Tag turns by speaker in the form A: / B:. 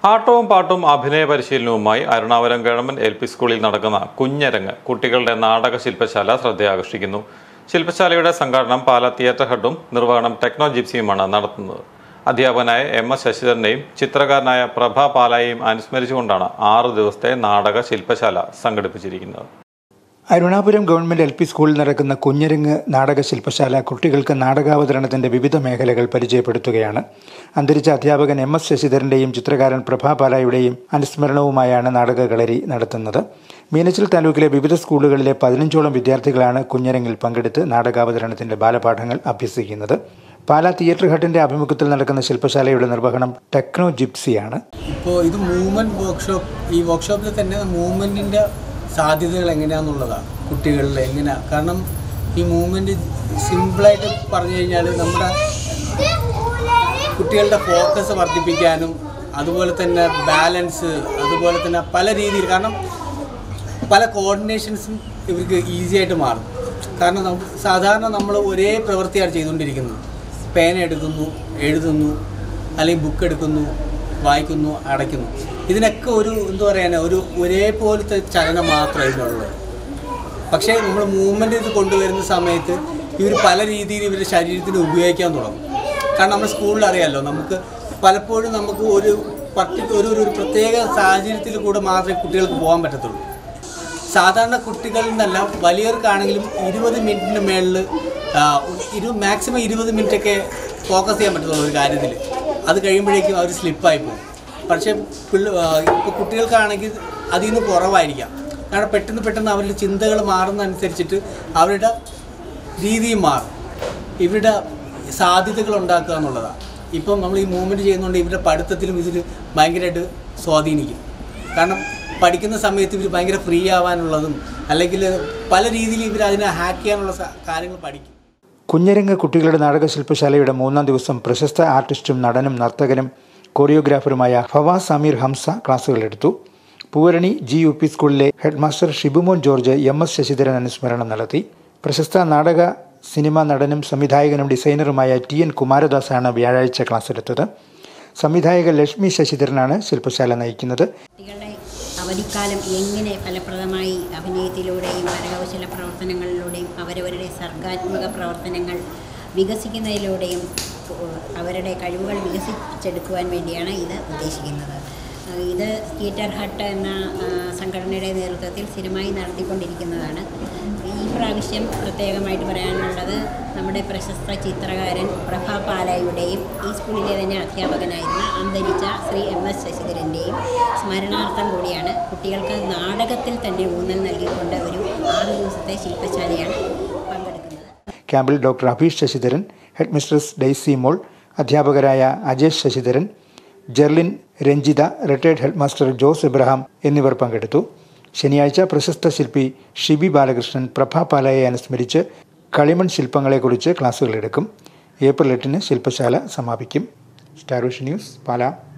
A: ആട്ടവും പാട്ടും അഭിനയ പരിശീലനവുമായി അരുണാവരം ഗവൺമെന്റ് എൽ പി സ്കൂളിൽ നടക്കുന്ന കുഞ്ഞരങ്ങ് കുട്ടികളുടെ നാടക ശില്പശാല ശ്രദ്ധയാകർഷിക്കുന്നു. ശില്പശാലയുടെ സംഘാടനം പാലാ തിയേറ്റർ ഹട്ടും നിർവഹണം ടെക്നോ ജിപ്സിയുമാണ് നടത്തുന്നത്. അധ്യാപകനായ MS ശശിധരനെയും ചിത്രകാരനായ പ്രഭ പാലായെയും അനുസ്മരിച്ചുകൊണ്ടാണ് 6 ദിവസത്തെ നാടക ശില്പശാല സംഘടിപ്പിച്ചിരിക്കുന്നത്.
B: അരുണാപുരം ഗവൺമെന്റ് LP സ്കൂളിൽ നടക്കുന്ന കുഞ്ഞരങ്ങ് നാടക ശില്പശാല കുട്ടികൾക്ക് നാടകാവതരണത്തിന്റെ വിവിധ മേഖലകൾ പരിചയപ്പെടുത്തുകയാണ്. അന്തരിച്ച അധ്യാപകൻ MS ശശിധരന്റെയും ചിത്രകാരൻ പ്രഭ പാലായുടെയും അനുസ്മരണവുമായാണ് നാടക കളരി നടത്തുന്നത്. മീനച്ചിൽ താലൂക്കിലെ വിവിധ സ്കൂളുകളിലെ 15ഓളം വിദ്യാർത്ഥികളാണ് കുഞ്ഞരങ്ങിൽ പങ്കെടുത്ത് നാടകാവതരണത്തിന്റെ ബാലപാഠങ്ങൾ അഭ്യസിക്കുന്നത്. പാലാ തിയേറ്റർ ഹട്ടിന്റെ ആഭിമുഖ്യത്തിൽ നടക്കുന്ന ശില്പശാലയുടെ നിർവഹണം ടെക്നോ ജിപ്സിയാണ്.
C: ഇപ്പോൾ ഇത് മൂവ്മെന്റ് വർക്ക്ഷോപ്പ്. ഈ വർക്ക്ഷോപ്പിൽ തന്നെ മൂവ്മെന്റിന്റെ സാധ്യതകൾ എങ്ങനെയാണെന്നുള്ളതാണ് കുട്ടികളിൽ എങ്ങനെയാണ്. കാരണം ഈ മൂവ്മെൻറ്റ് സിമ്പിളായിട്ട് പറഞ്ഞു കഴിഞ്ഞാൽ നമ്മുടെ കുട്ടികളുടെ ഫോക്കസ് വർദ്ധിപ്പിക്കാനും അതുപോലെ തന്നെ ബാലൻസ്, അതുപോലെ തന്നെ പല രീതിയിൽ, കാരണം പല കോർഡിനേഷൻസും ഇവർക്ക് ഈസി ആയിട്ട് മാറും. കാരണം സാധാരണ നമ്മൾ ഒരേ പ്രവൃത്തിയാണ് ചെയ്തുകൊണ്ടിരിക്കുന്നത്. പേന എടുക്കുന്നു, എഴുതുന്നു, അല്ലെങ്കിൽ ബുക്ക് എടുക്കുന്നു, വായിക്കുന്നു, അടയ്ക്കുന്നു. ഇതിനൊക്കെ ഒരു ഒരേപോലത്തെ ചലനം മാത്രമേ ഇതിനുള്ളൂ. പക്ഷേ നമ്മൾ മൂവ്മെൻറ്റ് ഇത് കൊണ്ടുവരുന്ന സമയത്ത് ഇവർ പല രീതിയിൽ ഇവരുടെ ശരീരത്തിന് ഉപയോഗിക്കാൻ തുടങ്ങും. കാരണം നമ്മൾ സ്കൂളിൽ അറിയാമല്ലോ, നമുക്ക് പലപ്പോഴും നമുക്ക് ഒരു പ്രത്യേക സാഹചര്യത്തിൽ കൂടെ മാത്രമേ കുട്ടികൾക്ക് പോകാൻ പറ്റത്തുള്ളൂ. സാധാരണ കുട്ടികളിൽ നിന്നല്ല വലിയവർക്കാണെങ്കിലും 20 മിനിറ്റിന് മേളിൽ മാക്സിമം 20 മിനിറ്റൊക്കെ ഫോക്കസ് ചെയ്യാൻ പറ്റത്തുള്ളൂ ഒരു കാര്യത്തിൽ. അത് കഴിയുമ്പോഴേക്കും അവർ സ്ലിപ്പായി പോകും. പക്ഷേ ഇപ്പോൾ കുട്ടികൾക്കാണെങ്കിൽ അതിൽ നിന്ന് കുറവായിരിക്കാം. കാരണം പെട്ടെന്ന് അവരുടെ ചിന്തകൾ മാറുന്നതനുസരിച്ചിട്ട് അവരുടെ രീതിയും മാറും. ഇവരുടെ സാധ്യതകൾ ഉണ്ടാക്കുക എന്നുള്ളതാണ്. ഇപ്പം നമ്മൾ ഈ മൂവ്മെൻറ്റ് ചെയ്യുന്നതുകൊണ്ട് ഇവരുടെ പഠിത്തത്തിലും ഇതിൽ ഭയങ്കരമായിട്ട് സ്വാധീനിക്കും. കാരണം പഠിക്കുന്ന സമയത്ത് ഇവർ ഭയങ്കര ഫ്രീ ആവാനുള്ളതും അല്ലെങ്കിൽ പല രീതിയിൽ ഇവർ അതിനെ ഹാക്ക് ചെയ്യാനുള്ള കാര്യങ്ങൾ പഠിക്കും.
B: കുഞ്ഞരങ്ങ് കുട്ടികളുടെ നാടക ശില്പശാലയുടെ 3ാം ദിവസം പ്രശസ്ത ആർട്ടിസ്റ്റും നടനും നർത്തകനും കൊറിയോഗ്രാഫറുമായ ഫവാസ് സമീർ ഹംസ ക്ലാസുകളെടുത്തു. പൂവരണി GUP സ്കൂളിലെ ഹെഡ്മാസ്റ്റർ ഷിബുമോൻ ജോർജ് MS ശശിധരൻ അനുസ്മരണം നടത്തി. പ്രശസ്ത നാടക സിനിമാ നടനും സംവിധായകനും ഡിസൈനറുമായ TN കുമാരദാസാണ് വ്യാഴാഴ്ച ക്ലാസ് എടുത്തത്. സംവിധായക ലക്ഷ്മി ശശിധരനാണ് ശില്പശാല നയിക്കുന്നത്.
D: അവധിക്കാലം എങ്ങനെ ഫലപ്രദമായി അഭിനയത്തിലൂടെയും കരകൗശല പ്രവർത്തനങ്ങളിലൂടെയും അവരവരുടെ സർഗാത്മക പ്രവർത്തനങ്ങൾ വികസിക്കുന്നതിലൂടെയും അവരുടെ കഴിവുകൾ വികസിപ്പിച്ചെടുക്കുവാൻ വേണ്ടിയാണ് ഇത് ഉദ്ദേശിക്കുന്നത്. ഇത് തിയേറ്റർ ഹട്ട് എന്ന സംഘടനയുടെ നേതൃത്വത്തിൽ സ്ഥിരമായി നടത്തിക്കൊണ്ടിരിക്കുന്നതാണ്. ഈ പ്രാവശ്യം പ്രത്യേകമായിട്ട് പറയാനുള്ളത് നമ്മുടെ പ്രശസ്ത ചിത്രകാരൻ പ്രഭ പാലായുടെയും ഈ സ്കൂളിലെ തന്നെ അധ്യാപകനായിരുന്ന അന്തരിച്ച ശ്രീ MS ശശിധരൻ്റെയും സ്മരണാർത്ഥം കൂടിയാണ്. കുട്ടികൾക്ക് നാടകത്തിൽ തന്നെ ഊന്നൽ നൽകിക്കൊണ്ട് ഒരു 6 ദിവസത്തെ ശില്പശാലയാണ് പങ്കെടുക്കുന്നത്.
B: ക്യാമ്പിൽ doctor Abheesh Sasidharan, head mistress Daisy Mol, അധ്യാപകരായ Ajesh Sasidharan, Jerlin, Ranjitha, retired head master Jose Abraham എന്നിവർ പങ്കെടുത്തു. ശനിയാഴ്ച പ്രശസ്ത ശില്പി ഷിബി ബാലകൃഷ്ണൻ പ്രഭ പാലയെ അനുസ്മരിച്ച് കളിമൺ ശില്പങ്ങളെക്കുറിച്ച് ക്ലാസുകളെടുക്കും. ഏപ്രിൽ 8 ശില്പശാല സമാപിക്കും. Star Vision News, Pala.